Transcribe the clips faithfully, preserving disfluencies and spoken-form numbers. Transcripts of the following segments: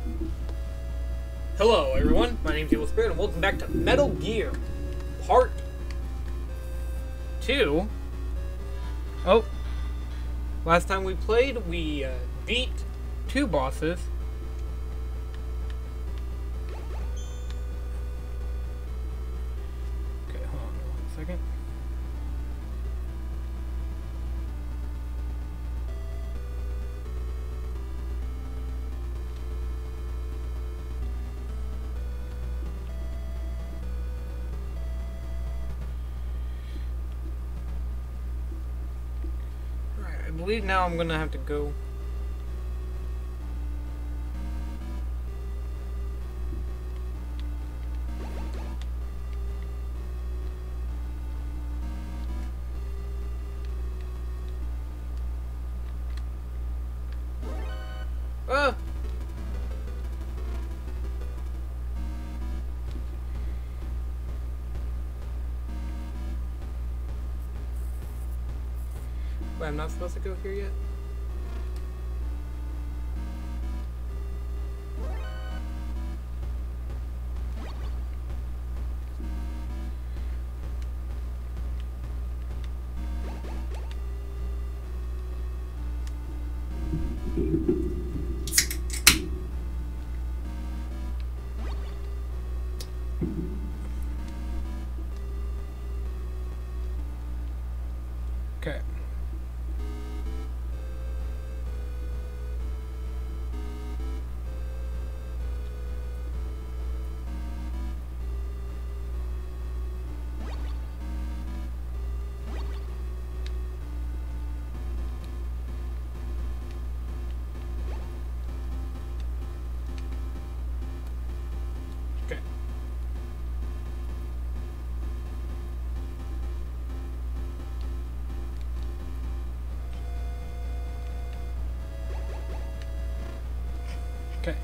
Hello everyone, my name is Evil Spirit and welcome back to Metal Gear Part two. Oh, last time we played we uh, beat two bosses. Okay, hold on one second. I believe now I'm gonna have to go. Ah! Wait, I'm not supposed to go here yet? Okay. Okay. Okay.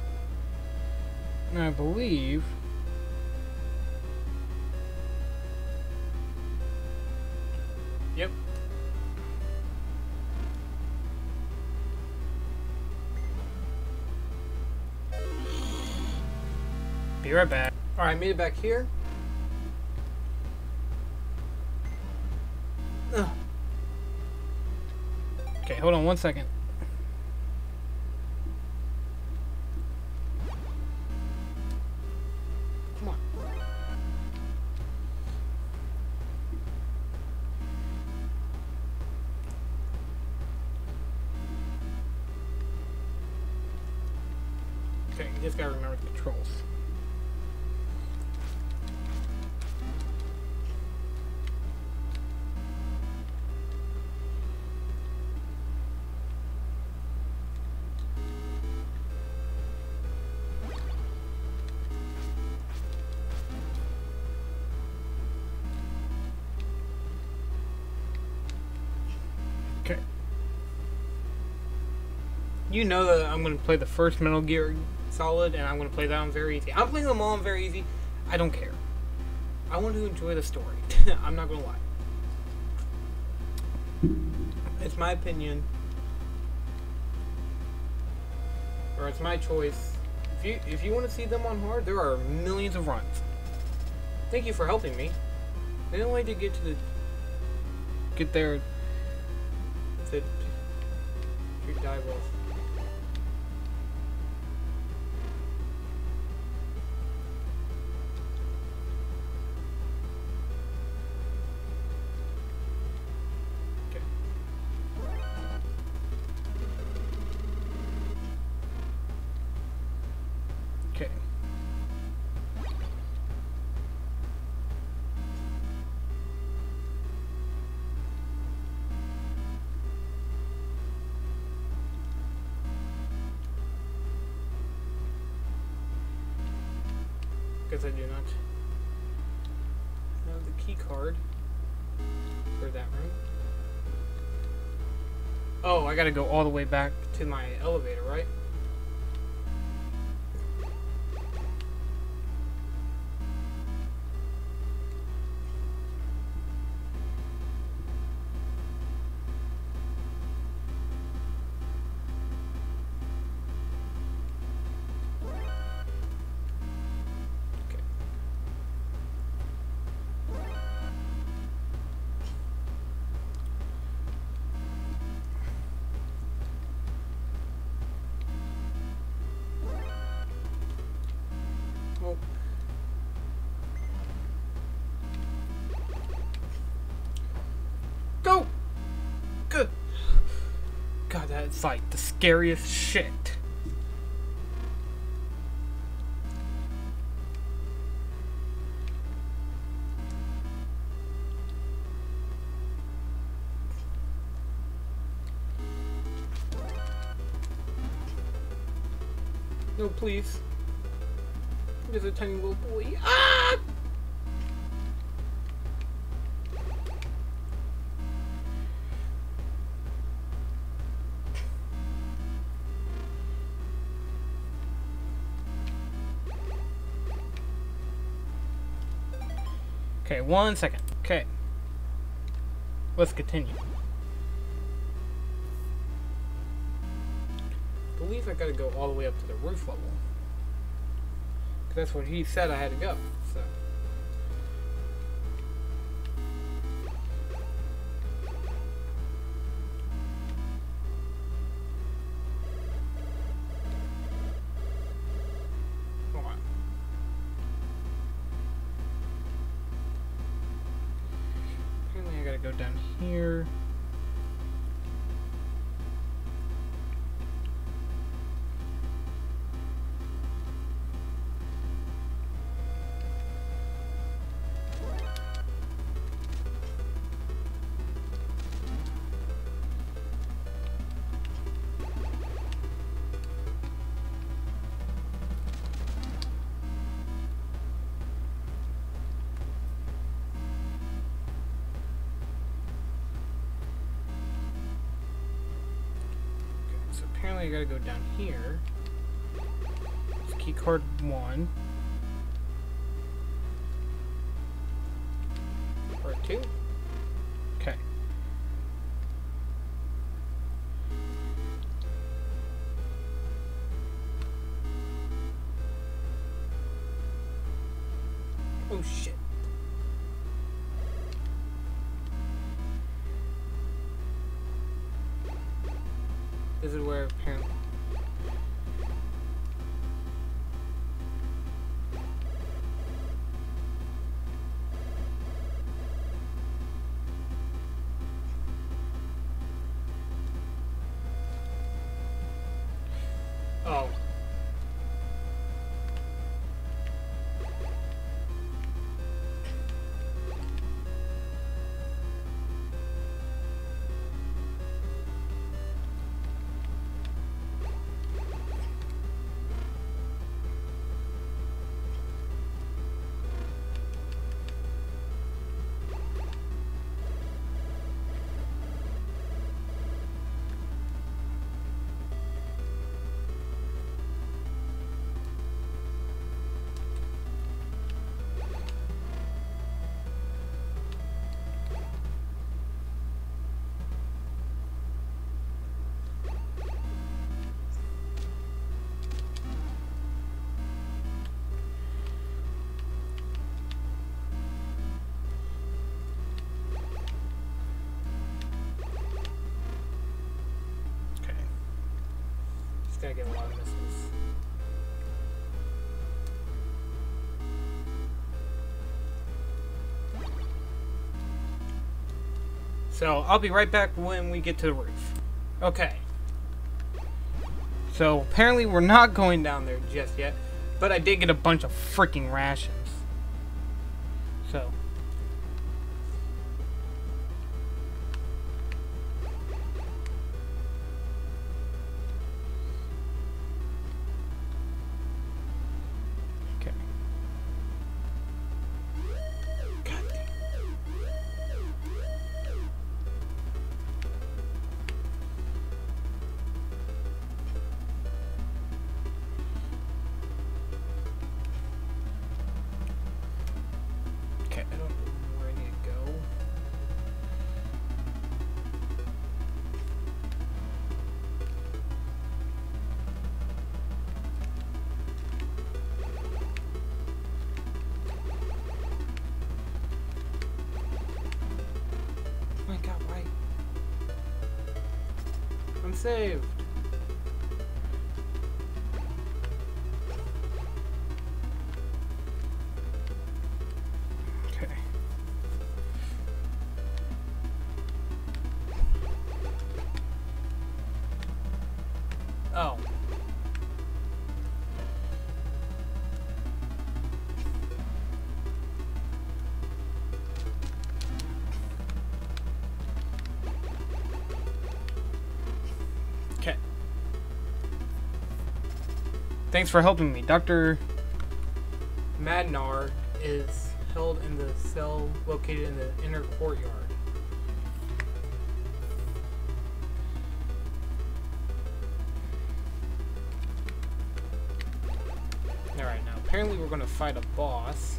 I believe Yep. Be right back. Alright, made it back here. Ugh. Okay, hold on one second. Come on. Okay, you just gotta remember the controls. Okay. You know that I'm going to play the first Metal Gear Solid, and I'm going to play that on very easy. I'm playing them all on very easy. I don't care. I want to enjoy the story. I'm not going to lie. It's my opinion. Or it's my choice. If you if you want to see them on hard, there are millions of runs. Thank you for helping me. The only way to get to the... Get there... To shoot dive balls. Okay. Okay. Because I do not have the key card for that room. Oh, I gotta go all the way back to my elevator, right? It's like the scariest shit. No, please. There's a tiny little boy. Ah! Okay, one second. Okay. Let's continue. I believe I gotta go all the way up to the roof level. Because that's what he said I had to go, so. Hold on. Apparently I gotta go down here. Apparently I gotta go down here. It's key card one. Or two. Okay. Oh shit. This is where apparently. Oh. Gotta get a lot of missiles. So I'll be right back when we get to the roof. Okay. So apparently we're not going down there just yet, but I did get a bunch of freaking rations. So. Saved. Okay. Thanks for helping me. Doctor Madnar is held in the cell located in the inner courtyard. Alright, now apparently we're going to fight a boss.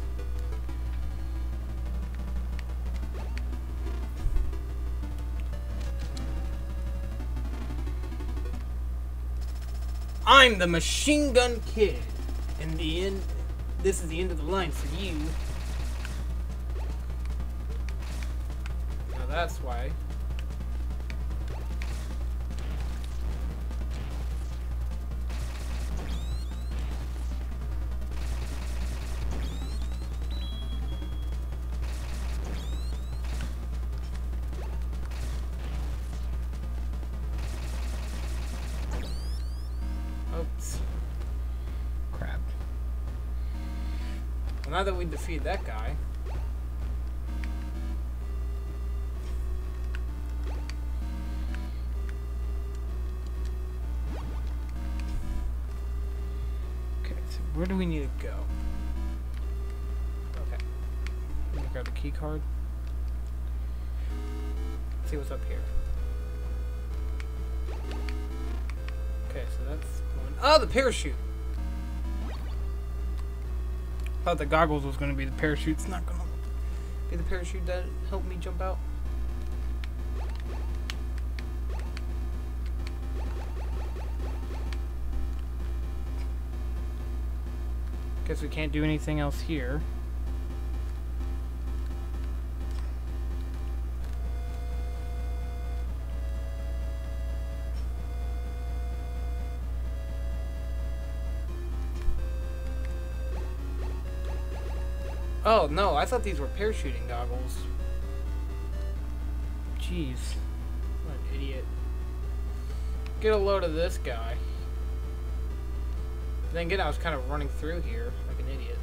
I'm the Machine Gun Kid. In the end, this is the end of the line for you. Now that's why. Oops. Crap. Well, now that we defeat that guy. Okay, so where do we need to go? Okay. Let me grab the key card. Let's see what's up here. Okay, so that's one. Oh, the parachute! Thought the goggles was going to be the parachute. It's not going to be the parachute that helped me jump out. Guess we can't do anything else here. Oh, no, I thought these were parachuting goggles. Jeez. What an idiot. Get a load of this guy. Then again, I was kind of running through here like an idiot,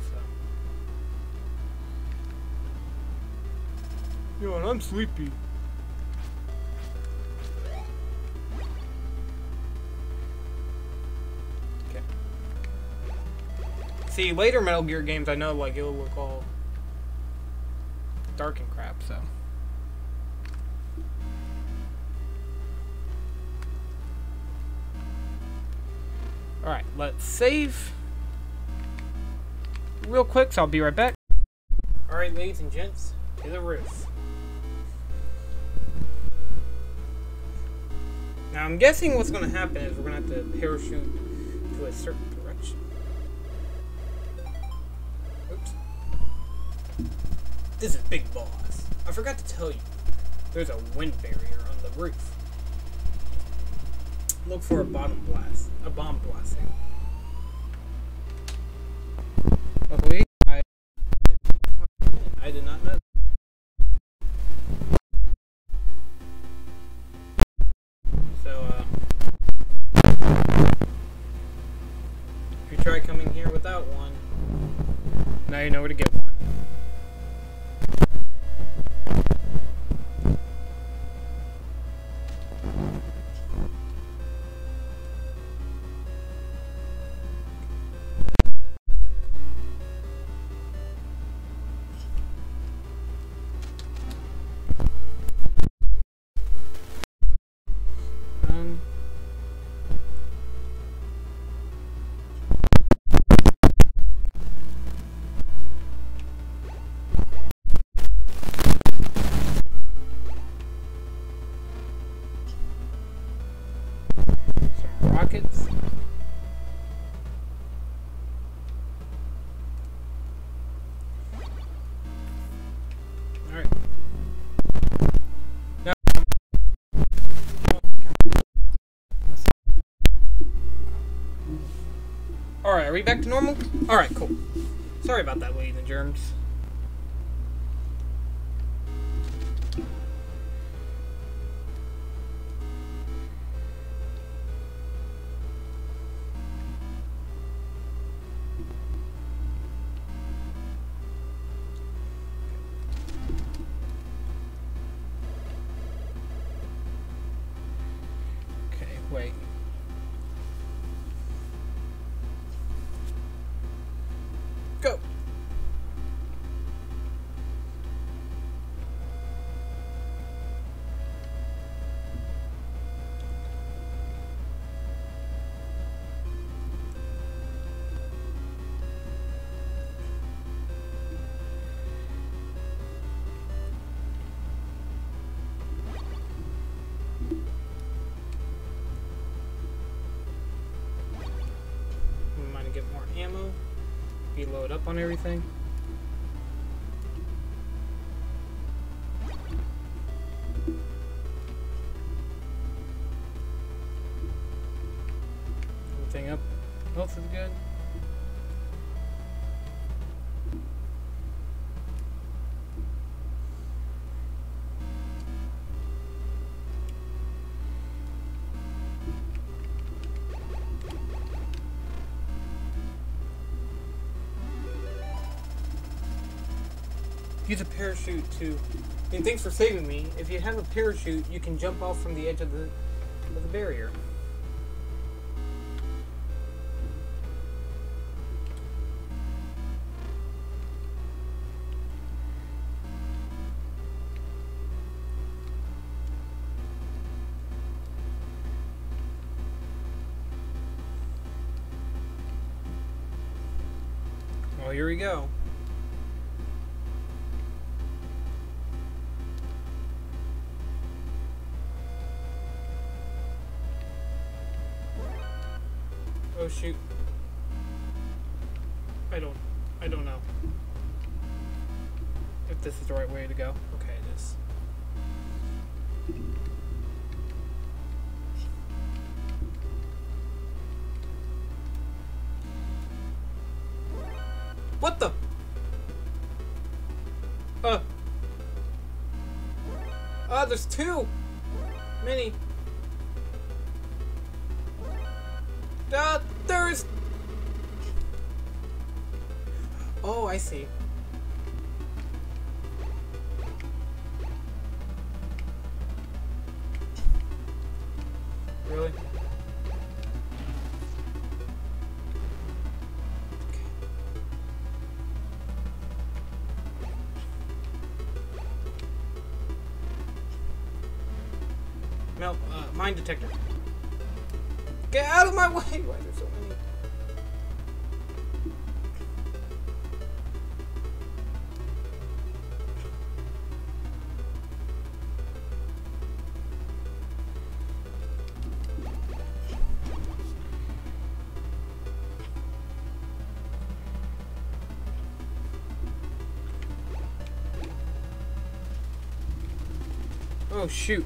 so. Yo, and I'm sleepy. Okay. See, later Metal Gear games, I know, like, it'll look all dark and crap, so. Alright, let's save real quick, so I'll be right back. Alright, ladies and gents, to the roof. Now, I'm guessing what's going to happen is we're going to have to parachute to a certain direction. Oops. This is Big Boss. I forgot to tell you, there's a wind barrier on the roof. Look for a bottom blast, a bomb blasting. Luckily, I, I did not know. So, uh, if you try coming here without one, now you know where to get one. Rockets. Alright. Now, Alright, are we back to normal? Alright, cool. Sorry about that, ladies and germs. Wait. Go! Get more ammo, be load up on everything. Everything up, health is good. Use a parachute to. And thanks for saving me. If you have a parachute, you can jump off from the edge of the of the barrier. Well, here we go. Oh shoot. I don't I don't know if this is the right way to go. Okay, it is. What the? Uh. Ah, there's two! Mini. Uh, there's... Oh, I see. Really? Okay. Mel, uh, mine detector. Get out of my way! Why are there so many? Oh shoot.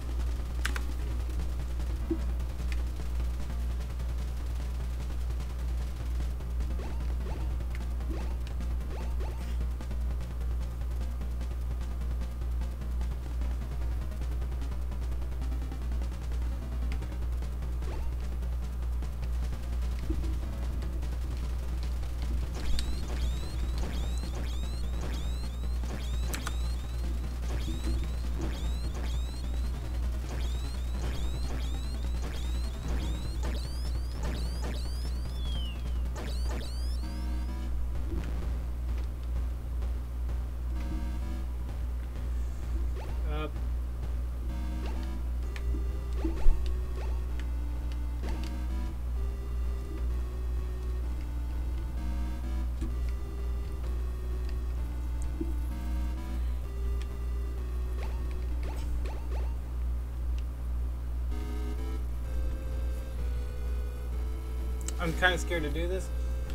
I'm kind of scared to do this,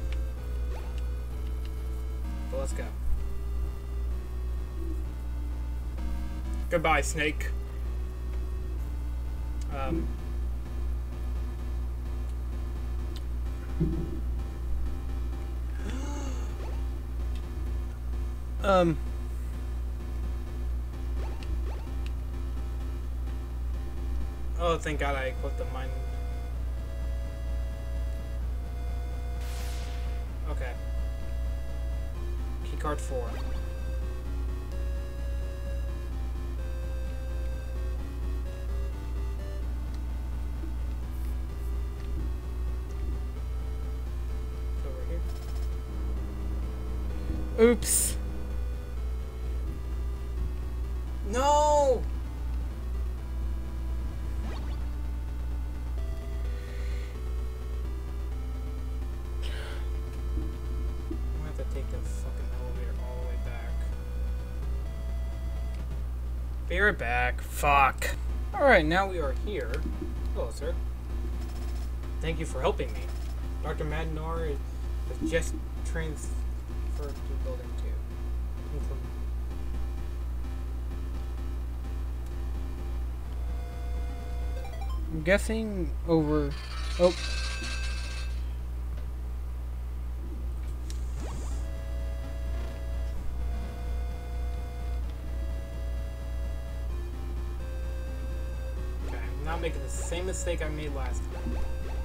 but let's go. Goodbye, Snake. Um. um. Oh, thank God I equipped the mine. Okay. Keycard four. It's over here. Oops. No! I'm gonna have to take the fucking elevator all the way back. Be right back. Fuck. Alright, now we are here. Hello, sir. Thank you for helping me. Doctor Madnar has just transferred to building two. I'm guessing over... Oh. Okay, I'm not making the same mistake I made last time.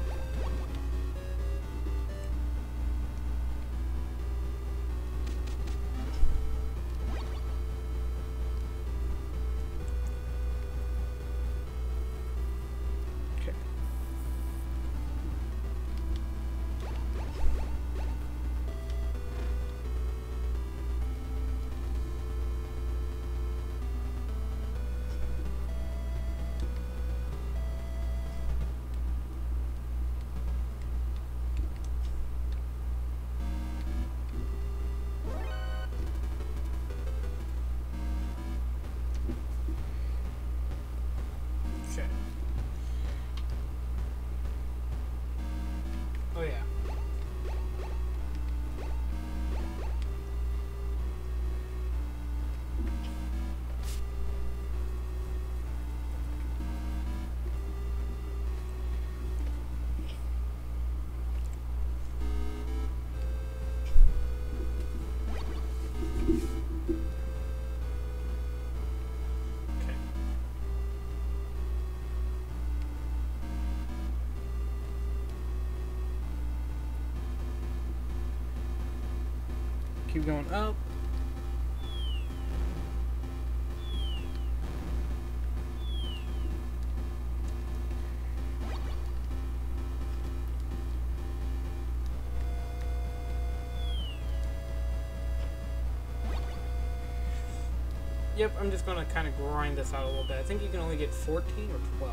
Oh yeah. Keep going up. Yep, I'm just gonna kind of grind this out a little bit. I think you can only get fourteen or twelve.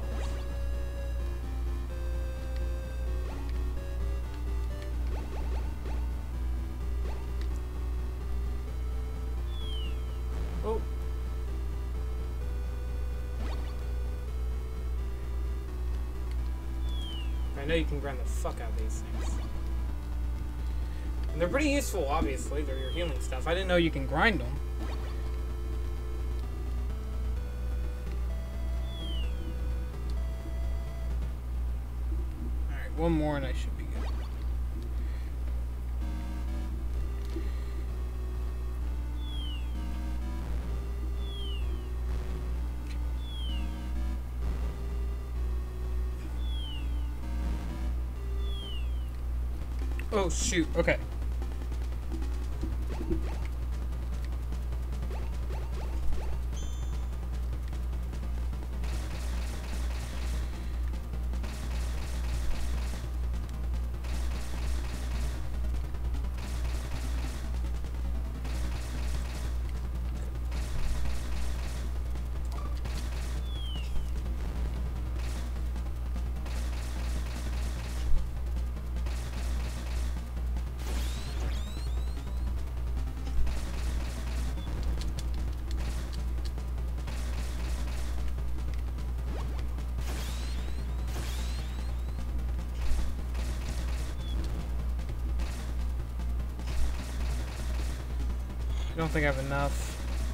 Oh. I know you can grind the fuck out of these things. And they're pretty useful, obviously. They're your healing stuff. I didn't know you can grind them. Alright, one more and I should be good. Oh shoot, okay. I don't think I have enough.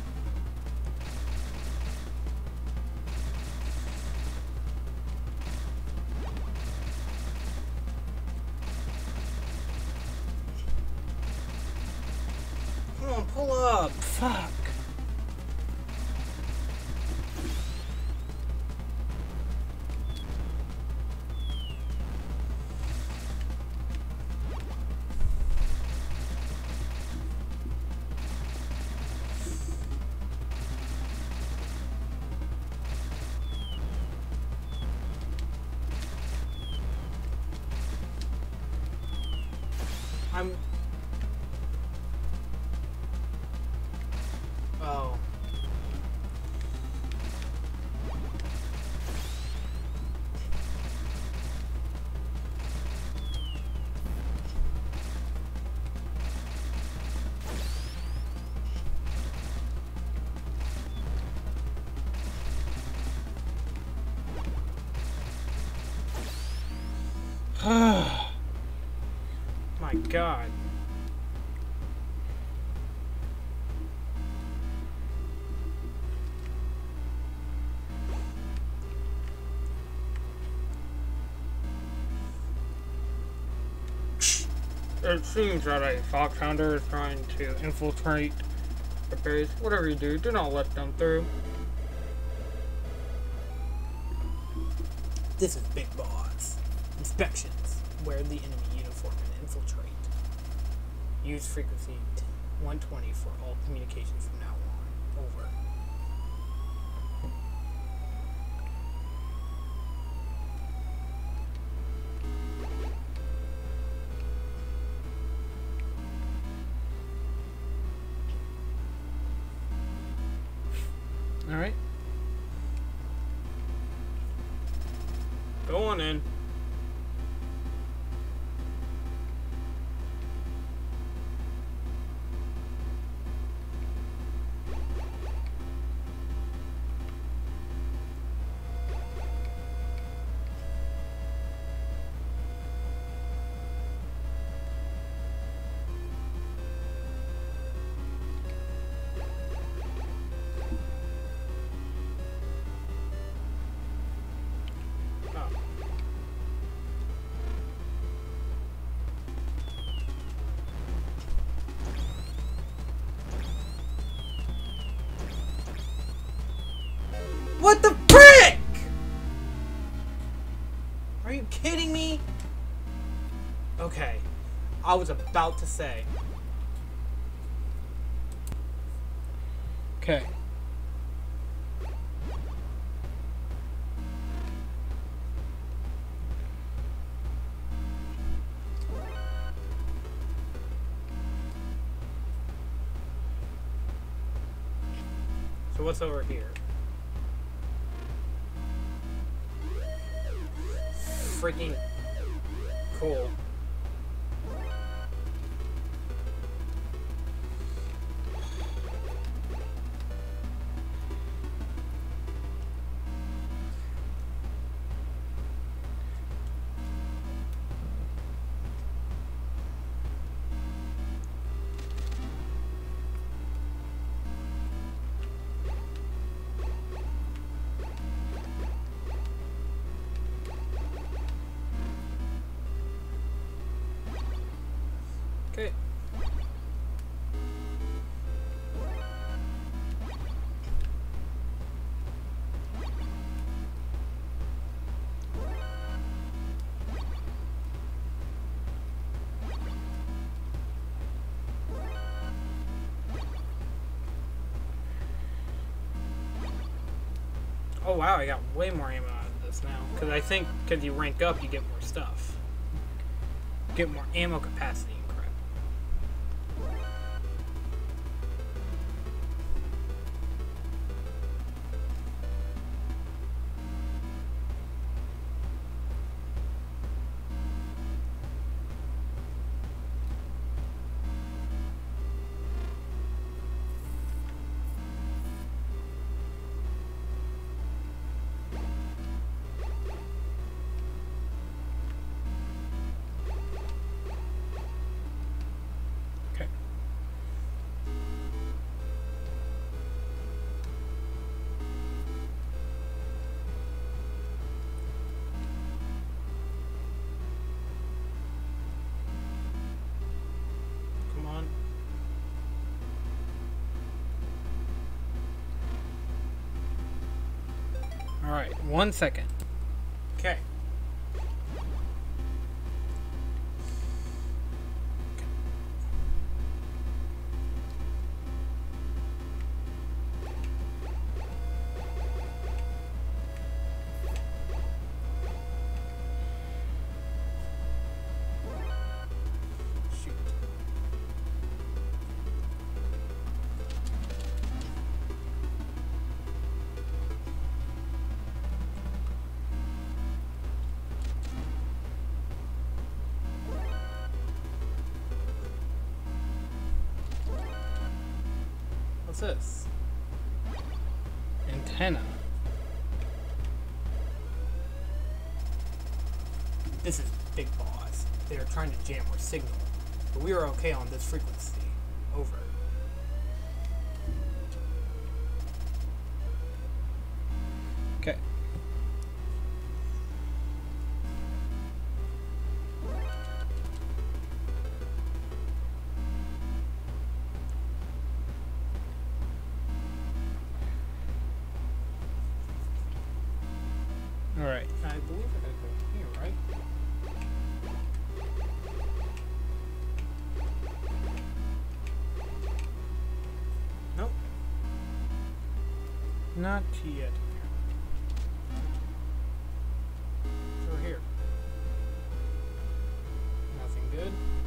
Come on, pull up. Fuck. I'm My God. It seems that a foxhounder is trying to infiltrate the base. Whatever you do, do not let them through. This is Big Boss. Inspections. Wear the enemy uniform and infiltrate. Use frequency one twenty for all communications from now on. Over. Alright. Go on in. What the frick? Are you kidding me? Okay, I was about to say. Okay. So what's over here? Freaking cool. Okay. Oh wow, I got way more ammo out of this now. Because I think because you rank up, you get more stuff. Get more ammo capacity. Alright, one second. Okay. What's this? Antenna. This is Big Boss. They are trying to jam our signal, but we are okay on this frequency. Over. Okay. All right. I believe I gotta go here, right? Nope. Not yet. So we're here. Nothing good.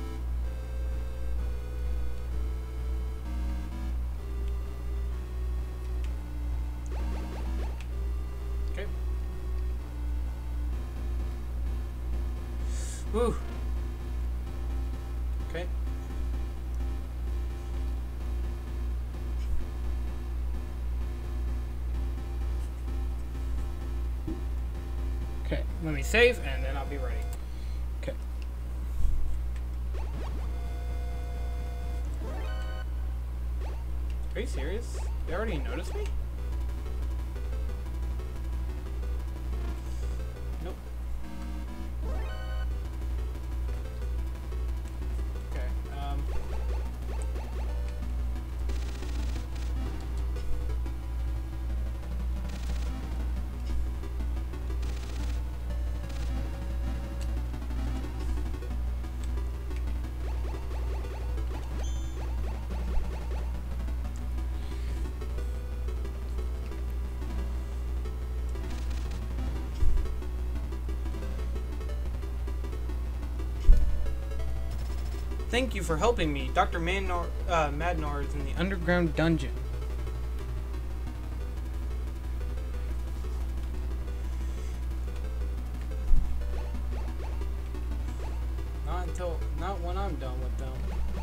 Okay. Woo. Okay. Okay, let me save and then I'll be ready. Okay. Are you serious? They already noticed me? Nope. Okay, um... Thank you for helping me. Doctor Madnar, uh, Madnar is in the underground dungeon. Not until, not when I'm done with them.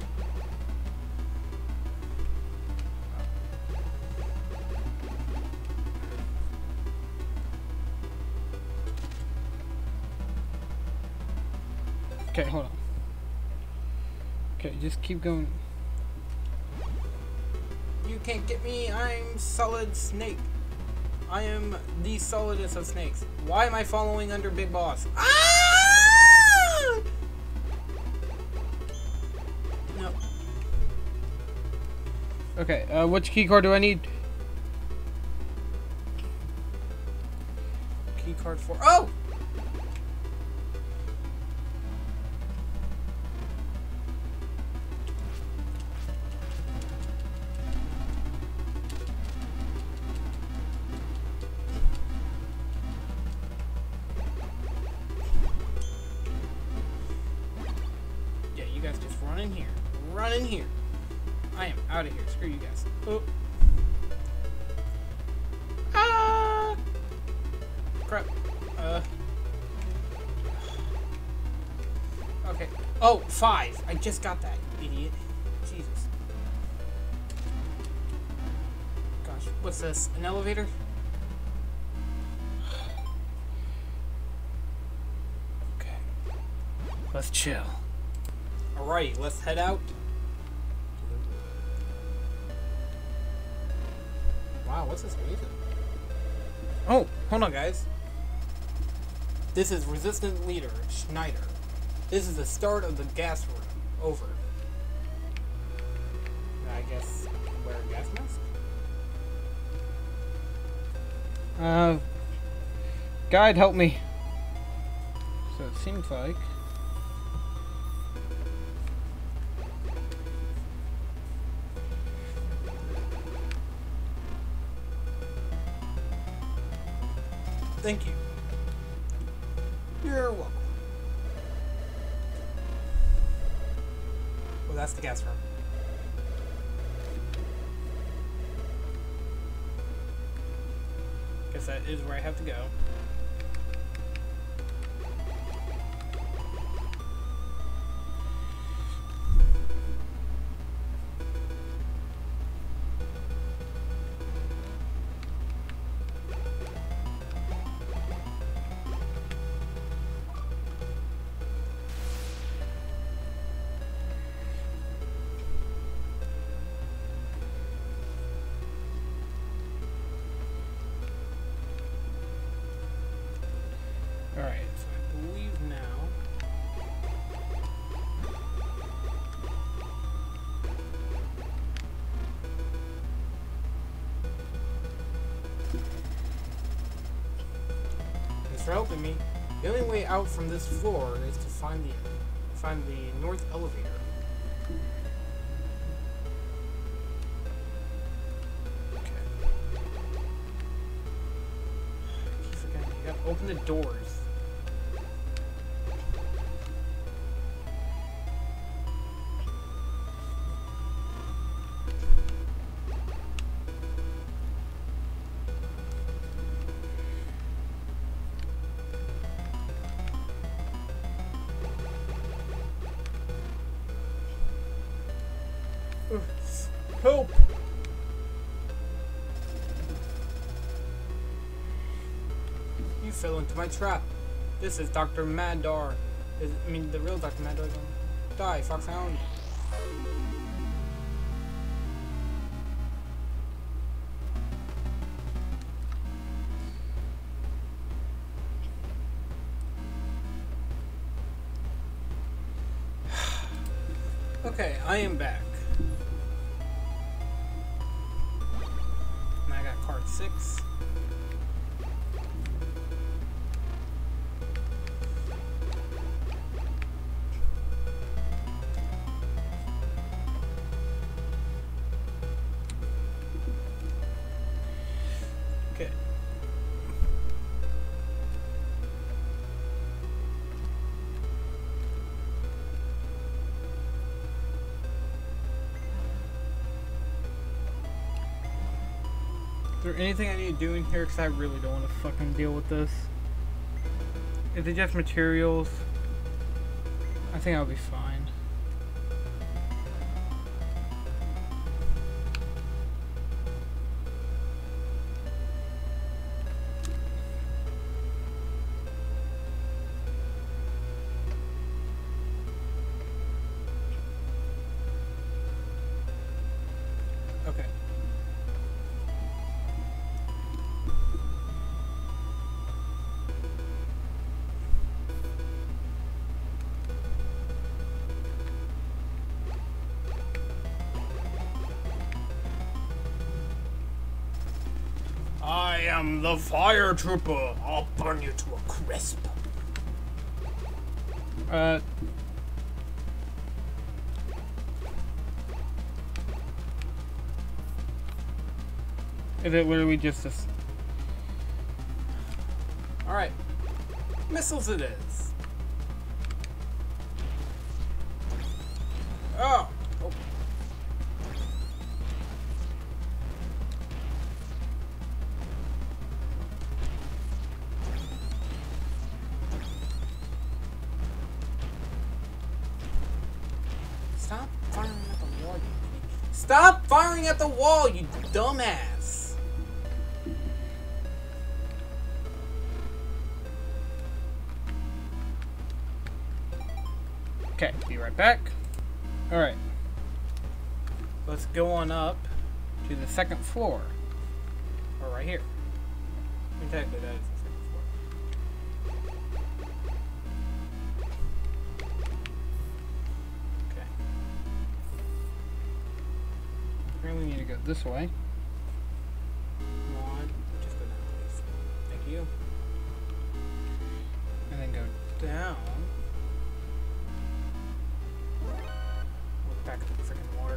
Okay, hold on. Okay, just keep going. You can't get me, I'm Solid Snake. I am the solidest of snakes. Why am I following under Big Boss? Ah! No. Okay, uh, which key card do I need? Key card for, oh! Run in here. Run in here. I am out of here. Screw you guys. Oh. Ah! Crap. Uh. Okay. Oh, five. I just got that, idiot. Jesus. Gosh. What's this? An elevator? Okay. Let's chill. Alrighty, let's head out. Wow, what's this music? Oh, hold on, guys. This is Resistant Leader Schneider. This is the start of the gas room. Over. I guess wear a gas mask? Uh, guide, help me. So it seems like. Thank you. You're welcome. Well, that's the gas room. Guess that is where I have to go. for helping me. The only way out from this floor is to find the find the north elevator. Okay. I keep forgetting. You gotta open the doors. Help! You fell into my trap. This is Doctor Madar. Is, I mean, the real Doctor Madar. Die, Foxhound. Okay, I am back. And I got card six. Okay. Is there anything I need to do in here? Because I really don't want to fucking deal with this. Is it just materials? I think I'll be fine. Okay. I am the fire trooper. I'll burn you to a crisp. Uh. Is it literally just this? Alright. Missiles it is. Oh! Oh. Stop firing at the wall, you idiot. Stop firing at the wall, you dumbass! Okay, be right back. Alright. Let's go on up to the second floor. Or right here. I mean, technically that is the second floor. Okay. Apparently we need to go this way. Come on. Just go down, please. Thank you. And then go down. Back to the freaking water.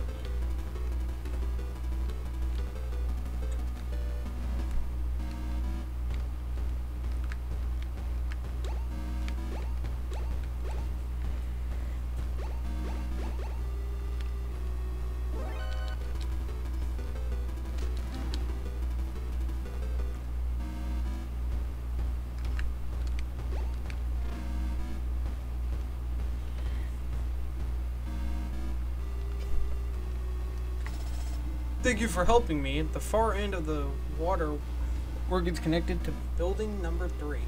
Thank you for helping me. At the far end of the water, where it gets connected to building number three.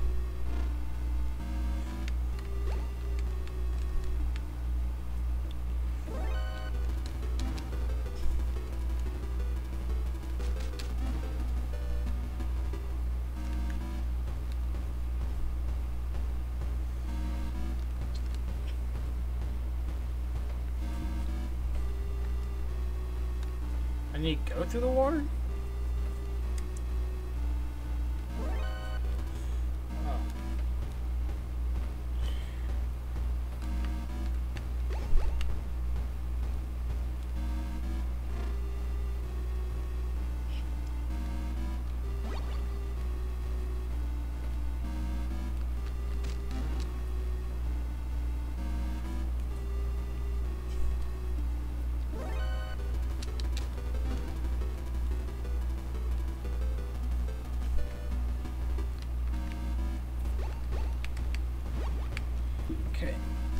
I need to go through the water? Oh. Okay.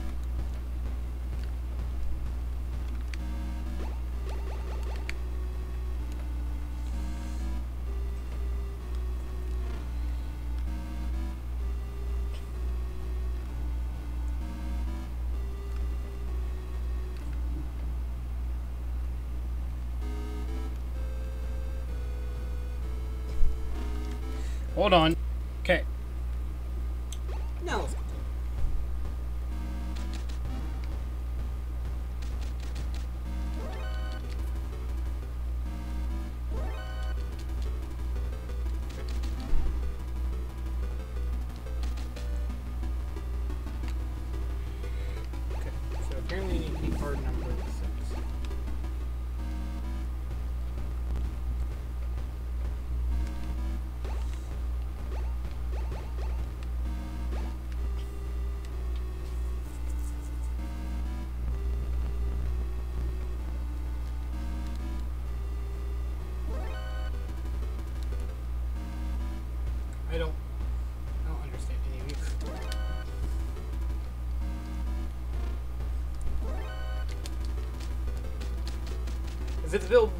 Hold on. Okay. Now let's continue. Okay. So apparently you need key card number six. I don't, I don't understand any of you. If it's built,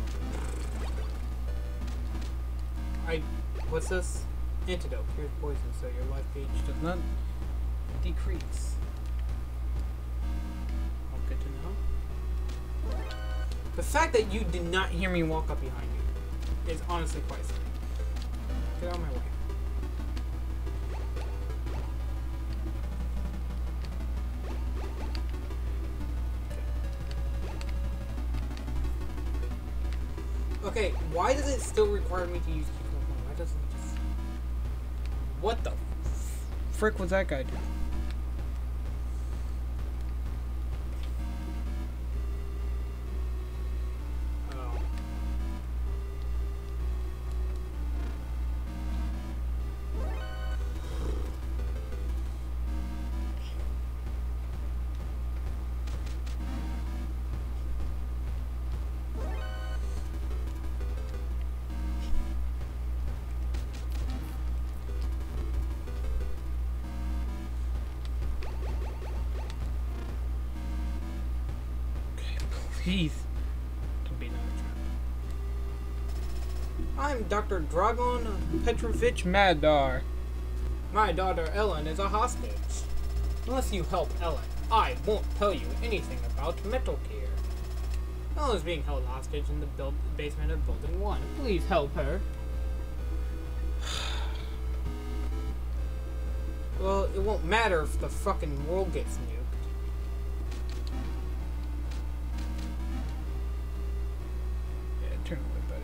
I, what's this? Antidote cures poison, so your life gauge does not decrease. Oh, good to know. The fact that you did not hear me walk up behind you is honestly quite funny. Get out of my way. Okay, why does it still require me to use key card one? Why doesn't it just... What the frick was that guy doing? Oh. Please, don't be another trap. I'm Doctor Dragon Petrovich Madar. My daughter Ellen is a hostage. Unless you help Ellen, I won't tell you anything about Metal Gear. Ellen is being held hostage in the build basement of Building one. Please help her. Well, it won't matter if the fucking world gets nuked. Turn away,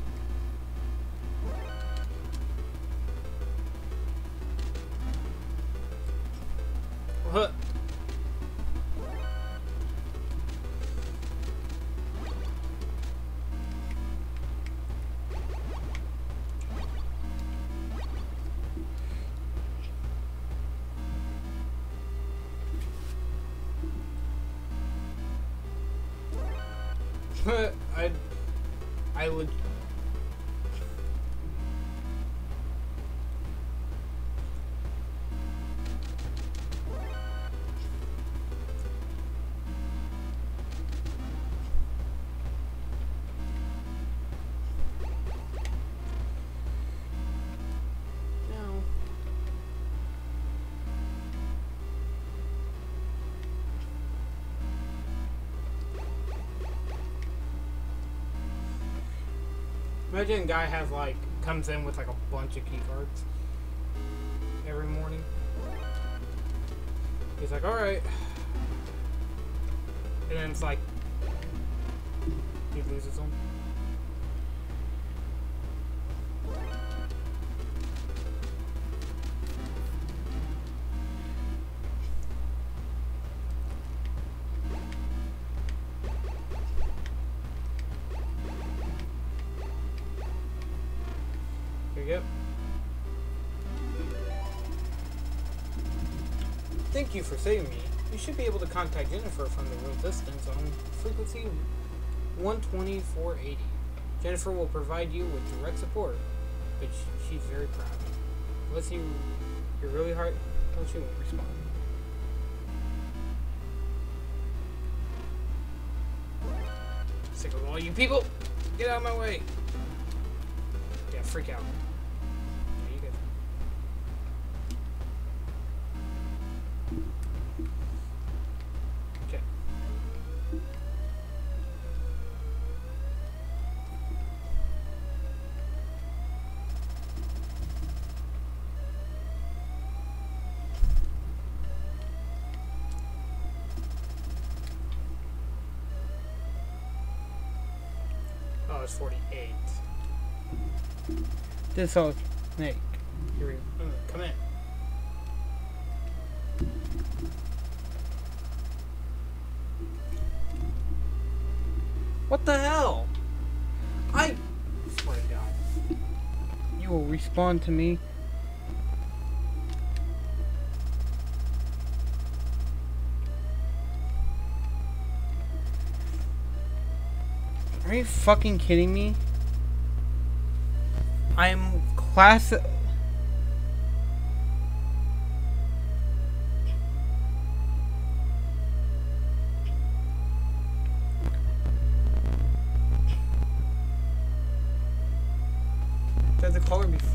buddy. What? I... I would... No. Imagine a guy has like, comes in with like a bunch of key cards every morning. He's like, alright. And then it's like, he loses them. Yep. Thank you for saving me. You should be able to contact Jennifer from the Resistance on frequency one twenty-four eighty. Jennifer will provide you with direct support, which she's very proud of. Unless you, you're really hard, unless you won't respond. sick of all you people. Get out of my way. Yeah, freak out. Yeah, you good. Okay. Oh, it's forty-eight. This old snake. Here we go. Mm, come in. What the hell? I swear to God. You will respond to me. Are you fucking kidding me? I'm class. Does the color be?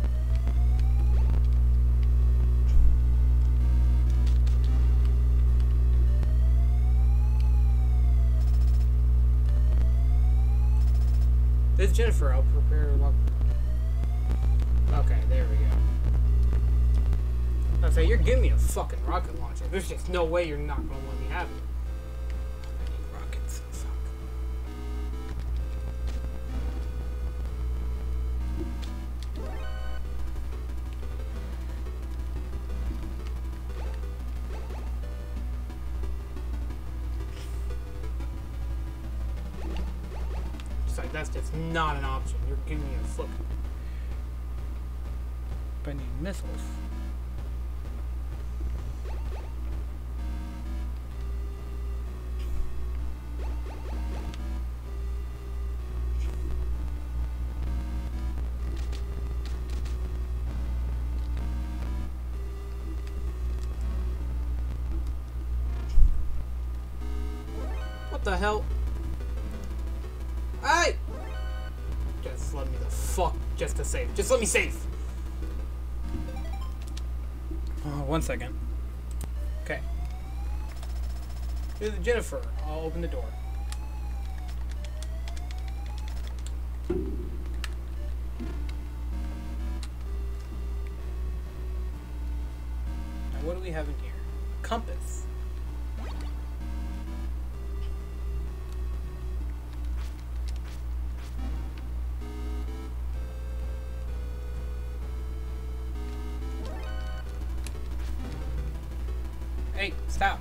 This is Jennifer. I'll prepare. Okay, there we go. I say you're giving me a fucking rocket launcher. There's just no way you're not gonna let me have it. I need rockets. Fuck. It's like that's just not an option. You're giving me a flip. But I need missiles. What the hell? Hey! Just let me the fuck just to save. Just let me save. Oh, one second. Okay. This is Jennifer. I'll open the door. Now what do we have in here? Compass. Hey, stop.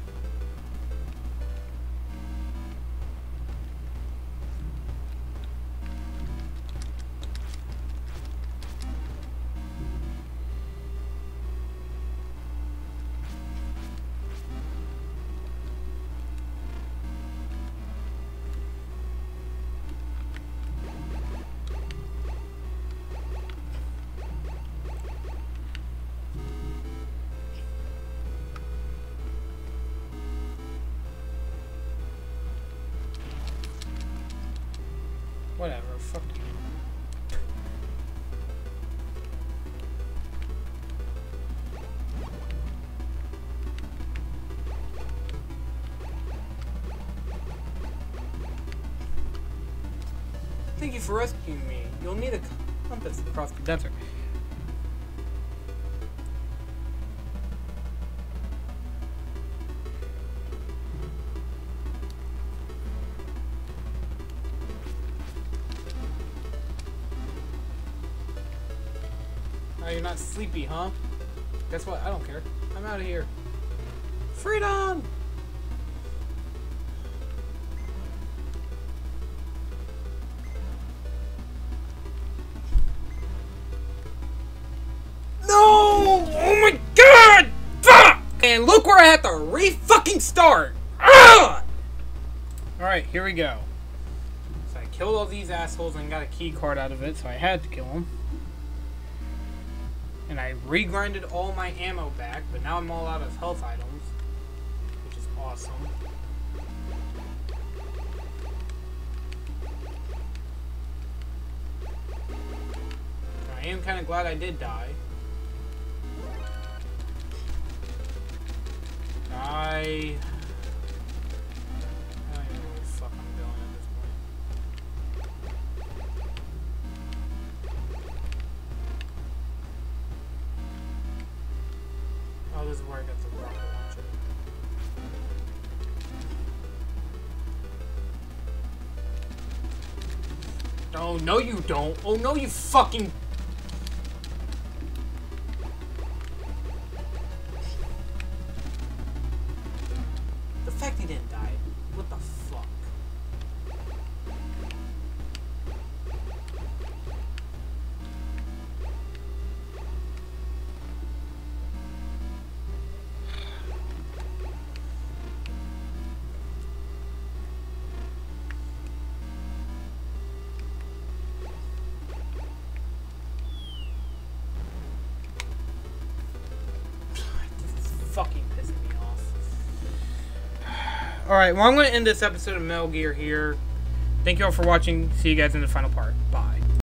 Whatever, fuck you. Thank you for rescuing me. You'll need a compass across the desert. Oh, you're not sleepy, huh? Guess what? I don't care. I'm out of here. Freedom! No! Oh my god! Fuck! And look where I have to re-fucking start! Ugh! Alright, here we go. So I killed all these assholes and got a key card out of it, so I had to kill them. And I regrinded all my ammo back, but now I'm all out of health items, which is awesome. am kind of glad I did die. I... I don't even know where the fuck I'm going at this point. Oh, this is where I got the rocket launcher. Oh, no you don't. Oh, no you fucking... The fact he didn't die. What the fuck? Fucking pissing me off. Alright, well, I'm going to end this episode of Metal Gear here. Thank you all for watching. See you guys in the final part. Bye.